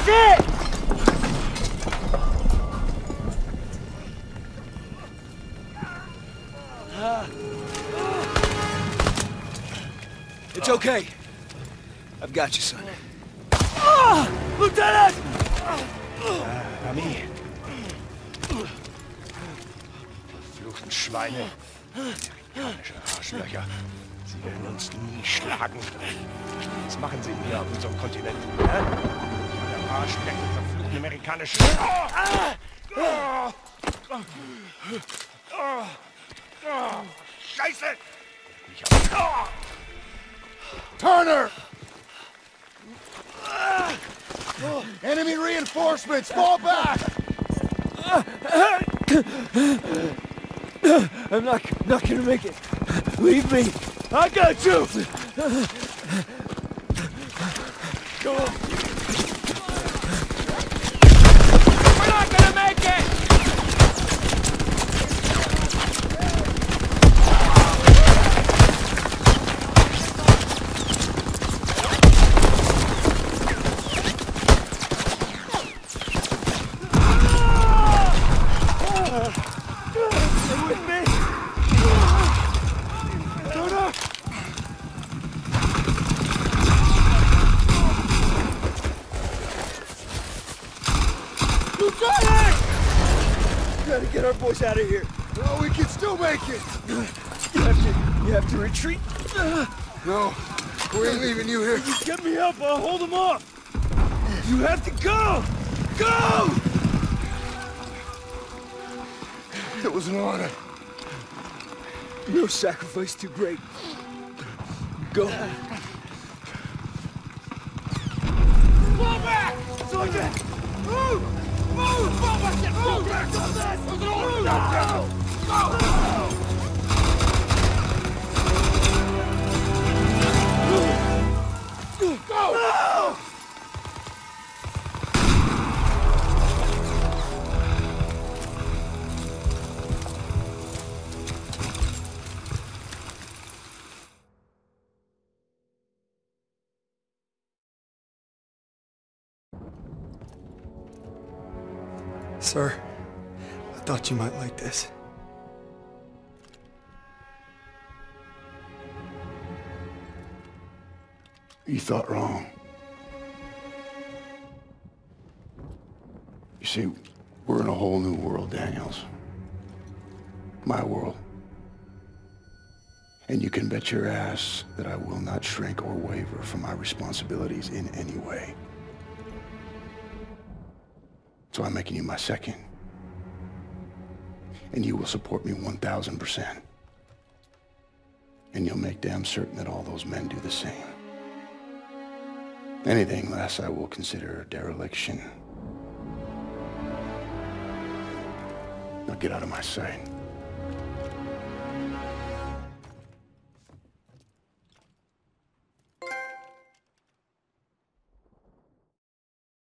it! It's okay. I've got you, son. Lieutenant! Ami. Verfluchten Schweine. Amerikanische Arschlöcher. Sie werden uns nie schlagen. Was machen sie hier auf unserem Kontinent? Hä? Der Arschlecken, verfluchten amerikanischen... Scheiße! Turner! Enemy reinforcements! Fall back! I'm not gonna make it. Leave me. I got you! Go on. We're not gonna make it! Gotta get our boys out of here. No, we can still make it! You have to retreat. No, we ain't leaving you here. You get me up, I'll hold them off. You have to go! Go! It was an honor. No sacrifice too great. Go. Fall back! Sergeant! Move! Move! Fall back! Move! No! Sir, I thought you might like this. You thought wrong. You see, we're in a whole new world, Daniels. My world. And you can bet your ass that I will not shrink or waver from my responsibilities in any way. So I'm making you my second. And you will support me 1,000%. And you'll make damn certain that all those men do the same. Anything less I will consider dereliction. Now get out of my sight.